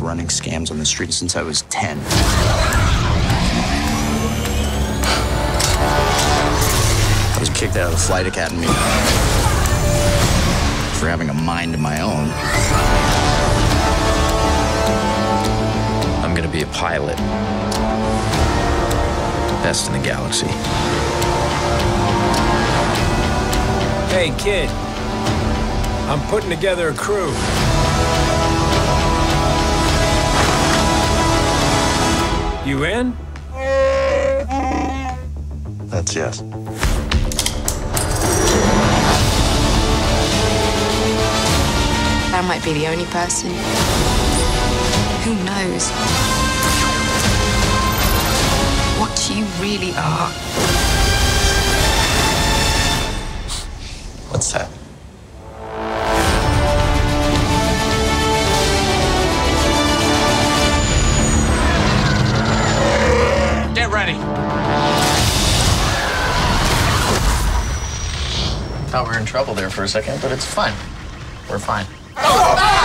running scams on the street since I was 10. I was kicked out of the flight academy for having a mind of my own. I'm gonna be a pilot. Best in the galaxy. Hey, kid. I'm putting together a crew. You in? That's yes. I might be the only person. Who knows what you really are? What's that? Get ready. Thought we were in trouble there for a second, but it's fine. We're fine. Oh!